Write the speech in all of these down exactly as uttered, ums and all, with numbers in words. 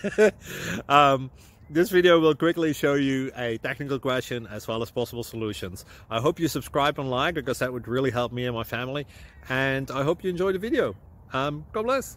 um, this video will quickly show you a technical question as well as possible solutions. I hope you subscribe and like, because that would really help me and my family. And I hope you enjoy the video. Um, God bless.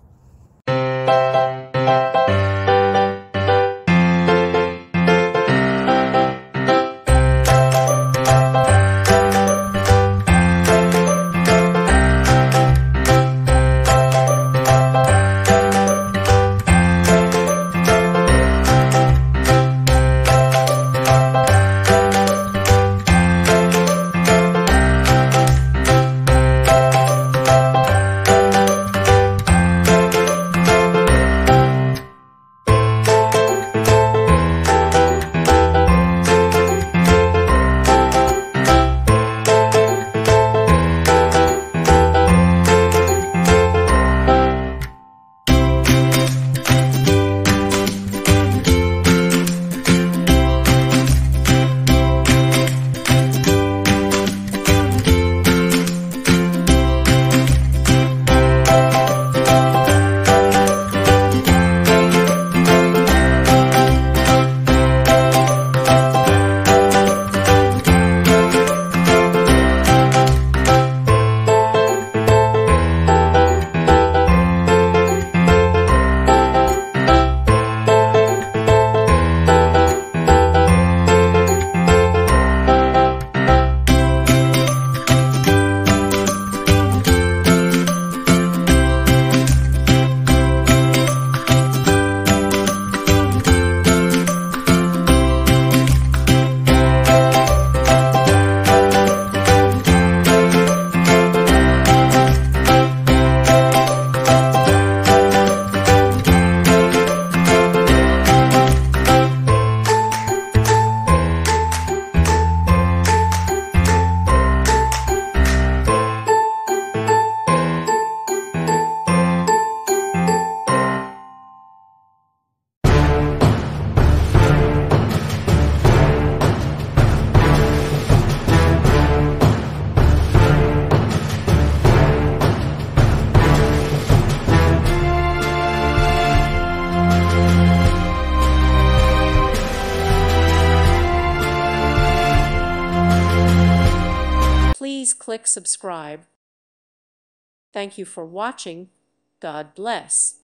Please click subscribe. Thank you for watching. God bless.